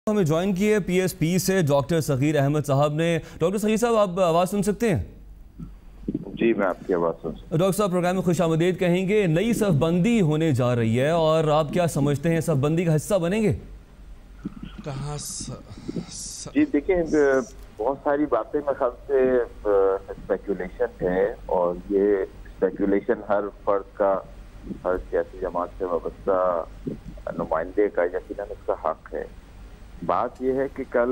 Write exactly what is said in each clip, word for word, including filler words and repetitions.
हमें ज्वाइन किए पीएसपी से डॉक्टर सगीर अहमद साहब ने। डॉक्टर सगीर साहब, आप आवाज़ सुन सकते हैं? जी, मैं आपकी आवाज़ सुन सकता हूं। डॉक्टर साहब, प्रोग्राम में खुशामदीद कहेंगे। नई सफबंदी होने जा रही है और आप क्या समझते हैं, सफबंदी का हिस्सा बनेंगे? कहाँ स... स... जी देखिए, बहुत सारी बातें मेरे ख्याल से स्पेकुलेशन है और ये स्पेकुलेशन हर फर्द का, हर सियासी जमात से वाबस्ता नुमाइंदे का यकीनन उसका हक है। बात यह है कि कल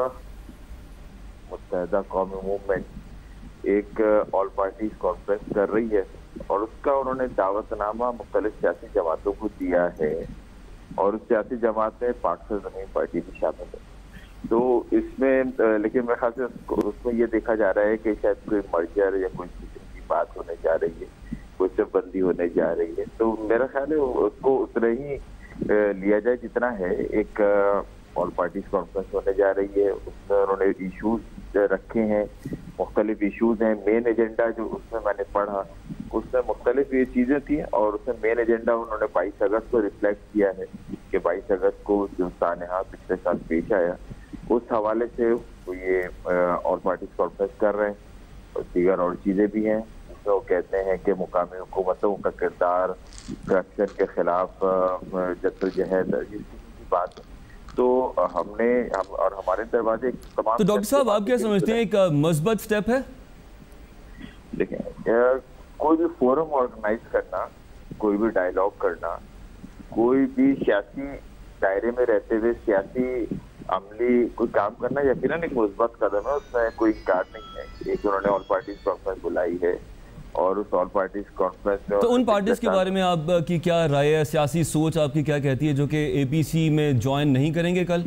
मुत्तहिदा कौमी मूवमेंट एक ऑल पार्टीज कॉन्फ्रेंस कर रही है और उसका उन्होंने दावतनामा मुख्तलिफ सियासी जमातों को दिया है और उस सियासी जमात में पाकिस्तान ज़मीन पार्टी भी शामिल है। तो इसमें लेकिन मेरे ख्याल से उसमें ये देखा जा रहा है कि शायद कोई मर्जर या कोई किस्म की बात होने जा रही है, कोई सिफबंदी होने जा रही है। तो मेरा ख्याल है उसको उतना ही लिया जाए जितना है। एक ऑल पार्टीज कॉन्फ्रेंस होने जा रही है, उसमें उन्होंने इशूज रखे हैं, मुख्तलिफ इशूज हैं। मेन एजेंडा जो उसमें मैंने पढ़ा उसमें मुख्तलिफ ये चीज़ें थी और उसमें मेन एजेंडा उन्होंने बाईस अगस्त को रिफ्लेक्ट किया है कि बाईस अगस्त को जो सानहा पिछले साल पेश आया उस हवाले से वो ये ऑल पार्टीज कॉन्फ्रेंस कर रहे हैं। और दीगर और चीज़ें भी हैं जिसमें वो कहते हैं कि मुकामी हुकूमतों का किरदार, करप्शन के खिलाफ जद्दोजहद, जिस किस्म की बात है। तो हमने हम और हमारे दरवाजे तमाम। तो डॉक्टर साहब, आप क्या समझते हैं, एक मस्बत स्टेप है? देखें, कोई भी फोरम ऑर्गेनाइज करना, कोई भी डायलॉग करना, कोई भी सियासी दायरे में रहते हुए सियासी अमली कोई काम करना यकीनन एक मुस्बत कदम है, उसमें कोई इनकार नहीं है। एक उन्होंने ऑल पार्टीज कॉन्फ्रेंस बुलाई है और उस ऑल पार्टीज कॉन्फ्रेंस में तो उन पार्टीज के बारे में आपकी क्या राय है, सियासी सोच आपकी क्या कहती है जो कि एपीसी में ज्वाइन नहीं करेंगे कल?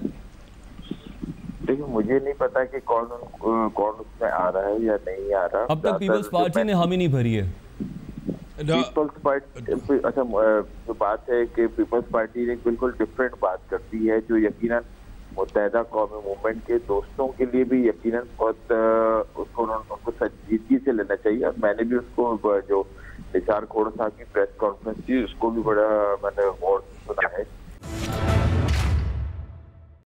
देखिए, मुझे नहीं पता कि कौन कौन उसमें आ रहा है या नहीं आ रहा। अब तक पीपल्स पार्टी ने हामी नहीं भरी है। पीपल्स पार्टी, अच्छा, जो बात है कि पीपल्स पार्टी ने बिल्कुल डिफरेंट बात करती है जो यकीनन मुत्तहिदा कौमी मूवमेंट के दोस्तों के लिए भी यकीनन बहुत उसको उनको संजीदगी से लेना चाहिए। और मैंने भी उसको जो निसार खोड़ साहब की प्रेस कॉन्फ्रेंस थी उसको भी बड़ा मैंने गौर से सुना है।